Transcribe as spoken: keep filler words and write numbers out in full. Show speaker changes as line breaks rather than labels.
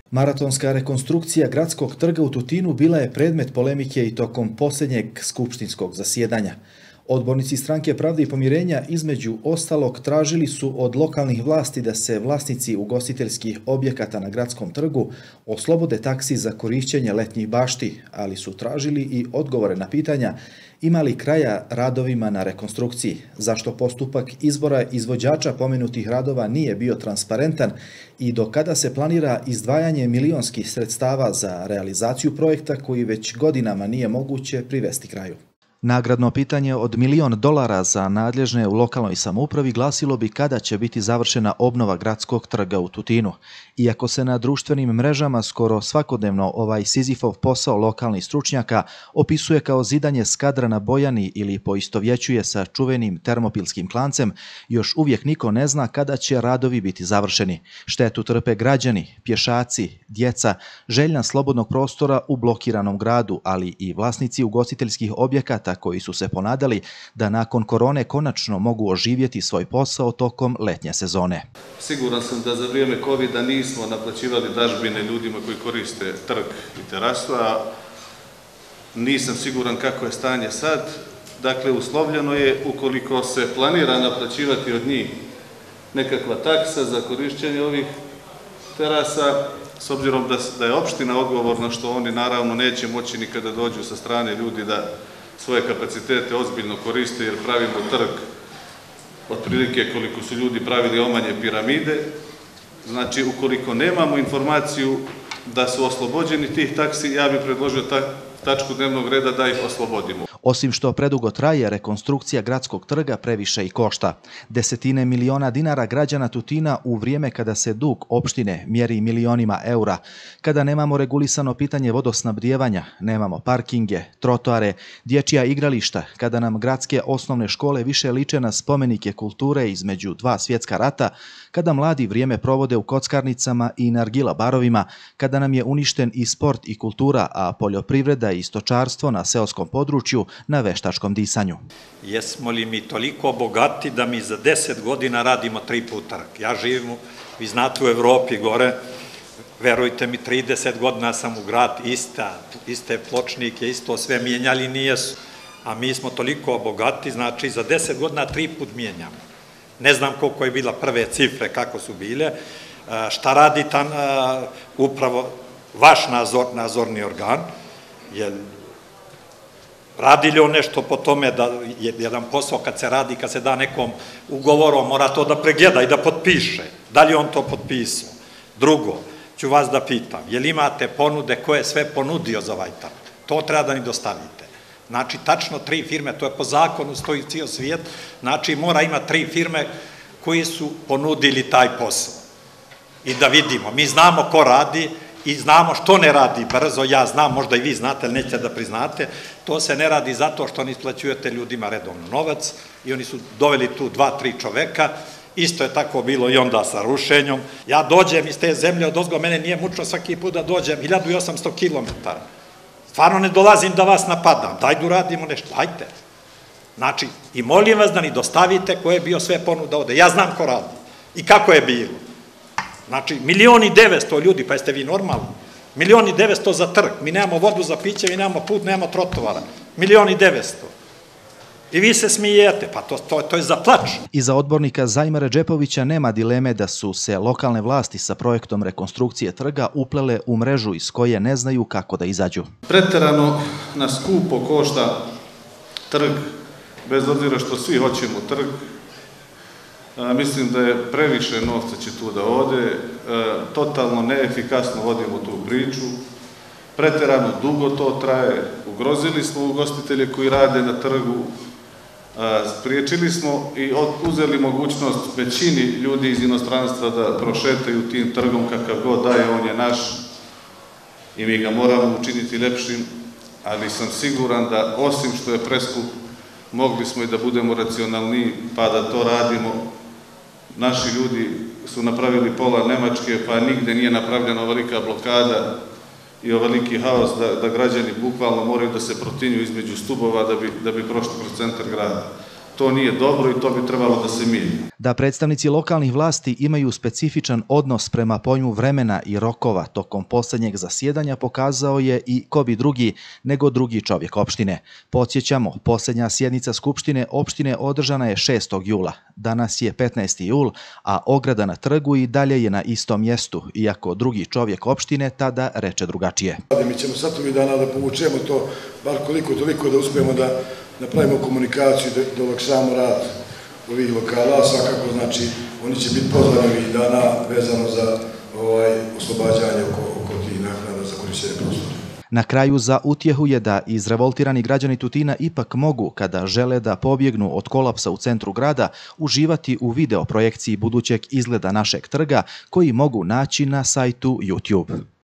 Maratonska rekonstrukcija gradskog trga u Tutinu bila je predmet polemike i tokom posljednjeg skupštinskog zasjedanja. Odbornici Stranke pravde i pomirenja između ostalog tražili su od lokalnih vlasti da se vlasnici ugostiteljskih objekata na gradskom trgu oslobode taksi za korišćenje letnjih bašti, ali su tražili i odgovore na pitanja ima li kraja radovima na rekonstrukciji, zašto postupak izbora izvođača pomenutih radova nije bio transparentan i do kada se planira izdvajanje milionskih sredstava za realizaciju projekta koji već godinama nije moguće privesti kraju. Nagradno pitanje od milion dolara za nadležne u lokalnoj samoupravi glasilo bi kada će biti završena obnova gradskog trga u Tutinu. Iako se na društvenim mrežama skoro svakodnevno ovaj Sizifov posao lokalnih stručnjaka opisuje kao zidanje skadra na Bojani ili poistovjećuje sa čuvenim termopilskim klancem, još uvijek niko ne zna kada će radovi biti završeni. Štetu trpe građani, pješaci, djeca, željna slobodnog prostora u blokiranom gradu, ali i vlasnici ugostiteljskih objekata koji su se ponadali da nakon korone konačno mogu oživjeti svoj posao tokom letnje sezone.
Siguran sam da za vrijeme kovida nismo naplaćivali dažbine ljudima koji koriste trg i terasu, a nisam siguran kako je stanje sad. Dakle, uslovljeno je ukoliko se planira naplaćivati od njih nekakva taksa za korišćenje ovih terasa, s obzirom da je opština odgovorna što oni naravno neće moći nikada dođu sa strane ljudi da svoje kapacitete ozbiljno koriste jer pravimo trg otprilike koliko su ljudi pravili omanje piramide. Znači, ukoliko nemamo informaciju da su oslobođeni tih taksi, ja bih predložio tačku dnevnog reda da ih oslobodimo.
Osim što predugo traje, rekonstrukcija gradskog trga previše i košta. Desetine miliona dinara građana Tutina u vrijeme kada se dug opštine mjeri milionima eura, kada nemamo regulisano pitanje vodosnabdijevanja, nemamo parkinge, trotoare, dječja igrališta, kada nam gradske osnovne škole više liče na spomenike kulture između dva svjetska rata, kada mladi vrijeme provode u kockarnicama i nargila barovima, kada nam je uništen i sport i kultura, a poljoprivreda i stočarstvo na seoskom području na veštačkom disanju.
Jesmo li mi toliko bogati da mi za deset godina radimo tri puta trg? Ja živim, vi znate, u Evropi gore, verujte mi, trideset godina sam u grad, ista, iste pločnike, isto sve mijenjali, nijesu. A mi smo toliko bogati, znači za deset godina tri put mijenjamo. Ne znam koliko je bila prve cifre, kako su bile, šta radi tam upravo vaš nadzorni organ, jer radi li on nešto po tome da je jedan posao kad se radi, kad se da nekom ugovorom, mora to da pregleda i da potpiše. Da li on to potpisao? Drugo, ću vas da pitam, je li imate ponude koje sve ponudio za ovaj trg? To treba da mi dostavite. Znači, tačno tri firme, to je po zakonu, stoji cijel svijet, znači mora ima tri firme koji su ponudili taj posao. I da vidimo, mi znamo ko radi i znamo što ne radi brzo, ja znam, možda i vi znate, ali nećete da priznate, to se ne radi zato što ne isplaćujete ljudima redovno novac i oni su doveli tu dva, tri čoveka, isto je tako bilo i onda sa rušenjom. Ja dođem iz te zemlje od ozgo, mene nije mučno svaki put da dođem, hiljadu i osamsto kilometara. Stvarno ne dolazim da vas napadam, dajde uradimo nešto, dajte. Znači, i molim vas da ni dostavite ko je bio sve ponuda ovde. Ja znam ko radi i kako je bilo. Znači, milion i devetsto ljudi, pa jeste vi normalni? Milion i devetsto za trg, mi nemamo vodu za piće, mi nemamo put, nemamo trotovara. Milion i devetsto. I vi se smijete, pa to, to, to je za plač.
Iza odbornika Zajma Redžepovića nema dileme da su se lokalne vlasti sa projektom rekonstrukcije trga uplele u mrežu iz koje ne znaju kako da izađu.
Preterano na skupo košta trg, bez obzira što svi hoćemo trg. A, mislim da je previše novca će tu da ode, a, totalno neefikasno vodimo tu priču. Preterano dugo to traje, ugrozili smo ugostitelje koji rade na trgu, spriječili smo i uzeli mogućnost većini ljudi iz inostranstva da prošetaju tim trgom kakav god daje, on je naš i mi ga moramo učiniti lepšim, ali sam siguran da osim što je preskup, mogli smo i da budemo racionalniji pa da to radimo. Naši ljudi su napravili pola Nemačke pa nigde nije napravljena ovolika blokada i ovoliki haos da, da građani bukvalno moraju da se protinju između stubova da bi, da bi prošli kroz centar grada. to nije dobro i to bi trebalo da se mijenja.
Da predstavnici lokalnih vlasti imaju specifičan odnos prema pojmu vremena i rokova tokom posljednjeg zasjedanja pokazao je i ko bi drugi nego drugi čovjek opštine. Podsjećamo, posljednja sjednica Skupštine opštine održana je šestog jula. Danas je petnaesti jul, a ograda na trgu i dalje je na istom mjestu, iako drugi čovjek opštine tada reče drugačije.
Mi ćemo sad ovih dana da povučemo to, bar koliko toliko da uspijemo da napravimo komunikaciju, da olakšamo rad ovih lokala, svakako znači oni će biti pozvani ovih dana vezano za oslobađanje oko tih naknada za korišćenje prostora.
Na kraju za utjehu je da izrevoltirani građani Tutina ipak mogu, kada žele da pobjegnu od kolapsa u centru grada, uživati u video projekciji budućeg izgleda našeg trga koji mogu naći na sajtu YouTube.